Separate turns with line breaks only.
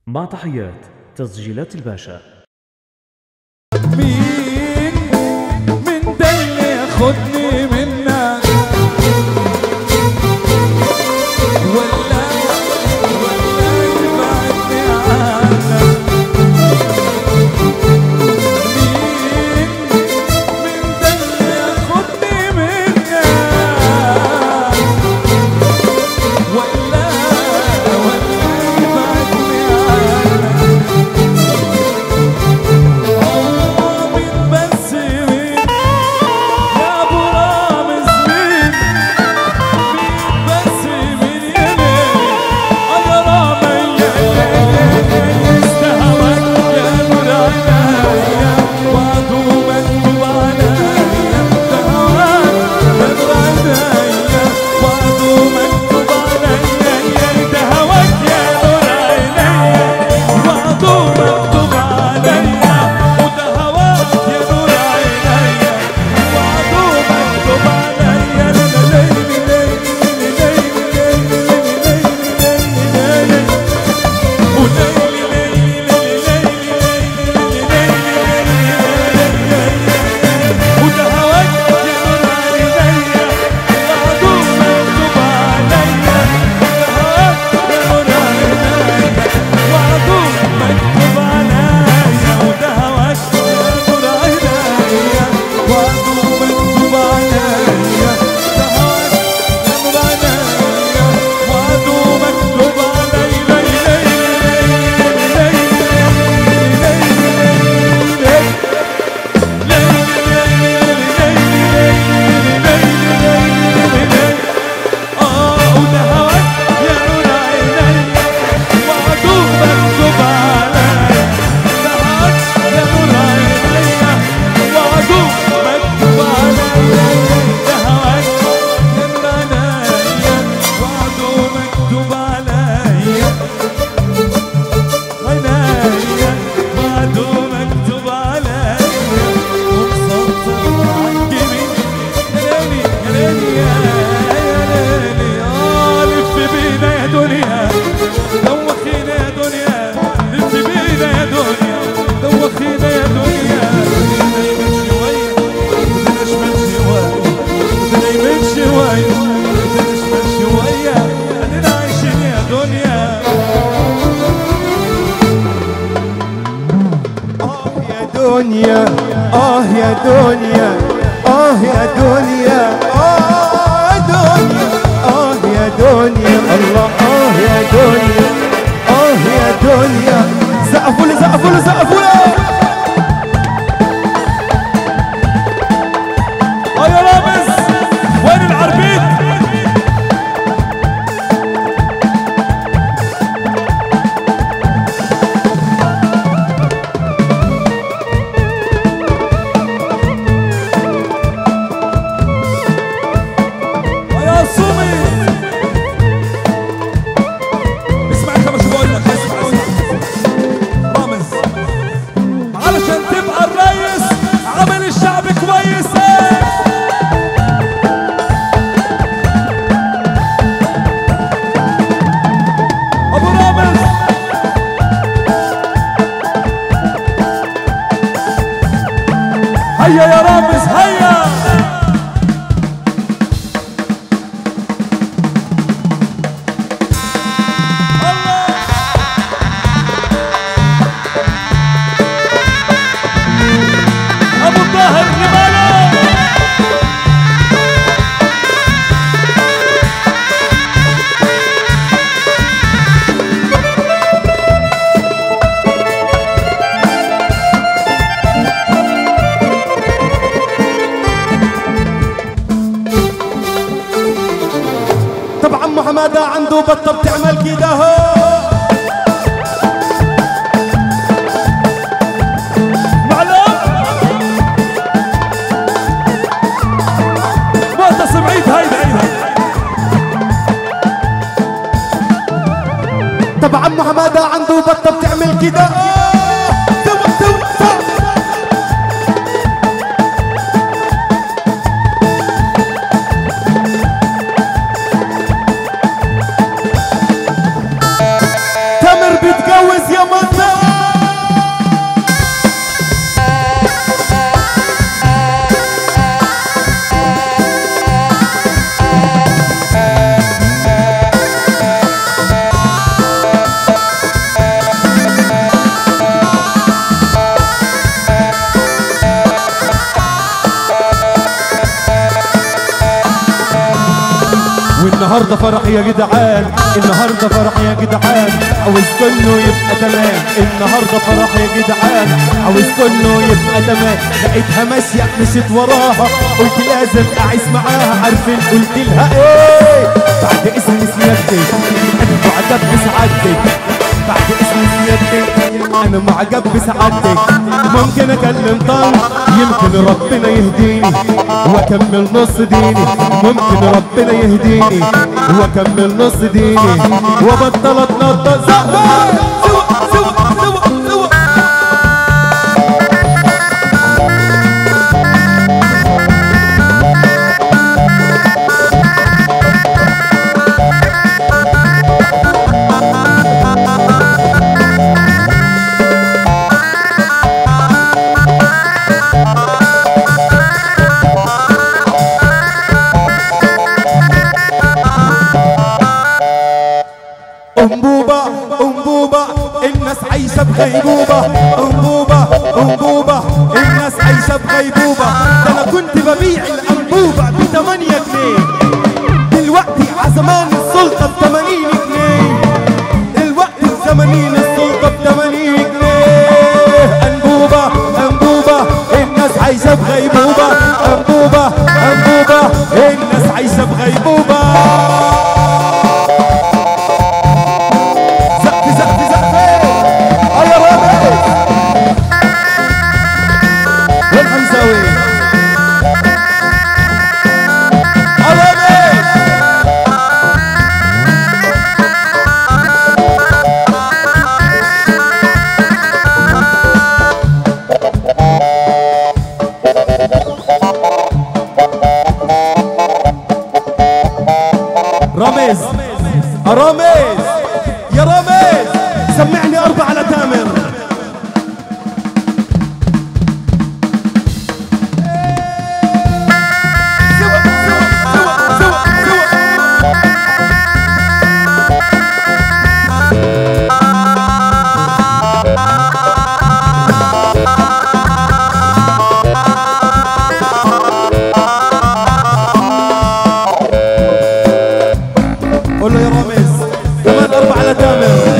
مع تحيات تسجيلات الباشا.
مين ده اللي ياخدني منك ولا يبعدني عنك؟ مين ده اللي ياخدني منك ولا يبعدني عنك؟ مين بس مين يا ابو رامز؟ مين بس مين يا ليلي انا رامي استهواك يا نور عينيا وعدو مكتوب عليا استهواك يا نور عينيا وعدو مكتوب عليا استهواك يا نور عينيا وعدو مكتوب عليا وتهواك يا نور عينيا وعدو مكتوب عليا ليلي
دنيا يا دنيا يا دنيا دنيا يا دنيا الله يا دنيا يا دنيا زقفوا لي زقفوا لي زقفوا لي
يا رامز وين العربيد؟ هيا يا رامز هيا ابو الطاهر رماله
طبعا حماده عنده بطه بتعمل كده هو
معلم معتصم عيد هاي بعيدها.
طبعا حماده عنده بطه بتعمل كده بيتجوز يا النهارده فرح يا جدعان، النهارده فرح يا جدعان، عاوز كله يبقى تمام. النهارده فرح يا جدعان، عاوز كله يبقى تمام. لقيتها ماشيه مشيت وراها، قلت لازم اعيش معاها. عارفين قلت لها ايه؟ بعد اسم سيادتك انا معجب بسعادتك، بعد اسم سيادتك انا معجب بسعادتك. ممكن اكلم طن يمكن ربنا يهديني واكمل نص ديني، ممكن ربنا يهديني واكمل نص ديني وبطل اتنطط. أنبوبة أنبوبة الناس عايشة بغيبوبة، أنبوبة أنبوبة الناس عايشة بغيبوبة. ده أنا كنت ببيع الأنبوبة ب8 جنيه، دلوقتي عزمان السلطة ب80 جنيه، دلوقتي زمانين السلطة ب80 جنيه. أنبوبة أنبوبة الناس عايشة بغيبوبة، أنبوبة أنبوبة الناس عايشة بغيبوبة. رامز رامز يا رامز سمعني 4 على تامر. قول له يا رامز كمان 4 على تامر.